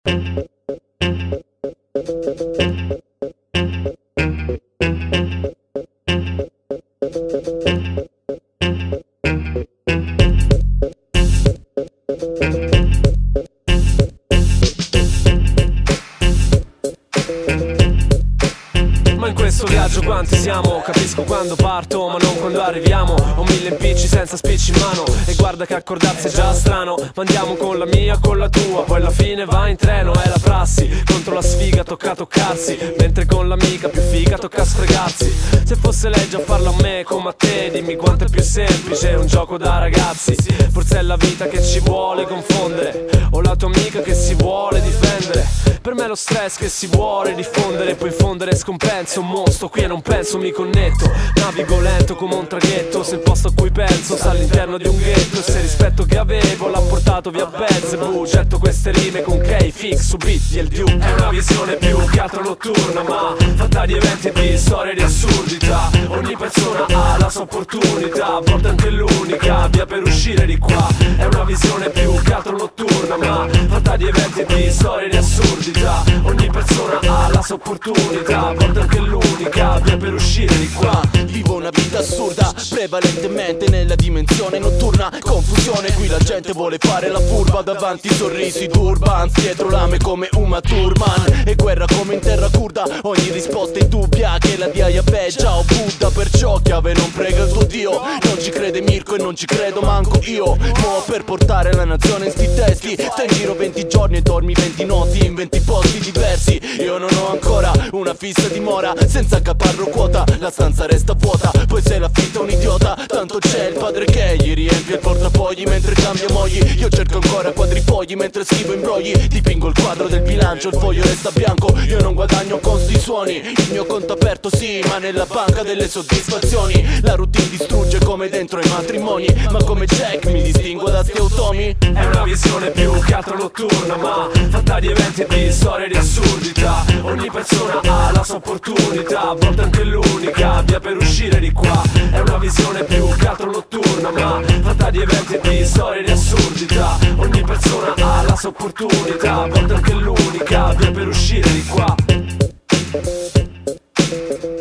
Ma in questo viaggio quanti siamo? Capisco quando parto ma non quando arriviamo. Ho 1000 impicci senza spicci in mano. E guarda che accordarsi è già strano. Ma andiamo con la mia, con la tua. Poi alla fine va in treno, è la prassi. Contro la sfiga tocca toccarsi. Mentre con l'amica più figa tocca sfregarsi. Se fosse lei già farlo a me come a te, dimmi quanto è più semplice, è un gioco da ragazzi. Forse è la vita che ci vuole confondere, o la tua amica che si vuole difendere. Per me è lo stress che si vuole diffondere. Poi infondere scompenso, un mostro qui e non penso, mi connetto. Navigo lento come un traghetto. Se il posto a cui penso sta all'interno di un ghetto. E se il rispetto che avevo l'ha portato via Belzebù. Getto queste rime con K-Fix su beat di El Duke. È una visione più che altro notturna, ma fatta di eventi e di storie di assurdità. Ogni persona ha la sua opportunità, a volte anche l'unica via per uscire di qua. È una visione più che altro notturna, ma fatta di eventi e di storie di assurdità. Ogni persona ha la sua opportunità, a volte anche l'unica via per uscire di qua. Vivo una vita assurda, prevalentemente nella dimensione notturna. Confusione, qui la gente vuole fare la furba. Davanti sorrisi d'Urbans, dietro lame come Uma Thurman. E guerra come in terra curda, ogni risposta è dubbia. Che la dia Yahweh, ciao Buddha. Perciò chiave non prega il tuo Dio. Non ci crede Mirko e non ci credo manco io. Mo' per portare la nazione in sti testi, stai in giro 20 giorni e dormi 20 notti in 20 posti diversi. Io non ho ancora una fissa dimora, senza caparro quota la stanza resta vuota. Poi se l'affitta un idiota, tanto c'è il padre che gli riempie il portafogli mentre cambia mogli. Io cerco ancora quadrifogli mentre scrivo imbrogli. Dipingo il quadro del bilancio, il foglio resta bianco. Io non guadagno con sti suoni, il mio conto aperto sì, ma nella banca delle soddisfazioni. La routine distrugge come dentro i matrimoni, ma come Jack mi distingo da sti automi. È una visione più che altro notturna, ma fatta di eventi e di storie di assurdità. Ogni persona ha la sua opportunità, a volte anche l'unica via per uscire di qua. È una visione più che altro notturna, ma fatta di eventi e di storie di assurdità. Ogni persona ha la sua opportunità, a volte anche l'unica via per uscire di qua.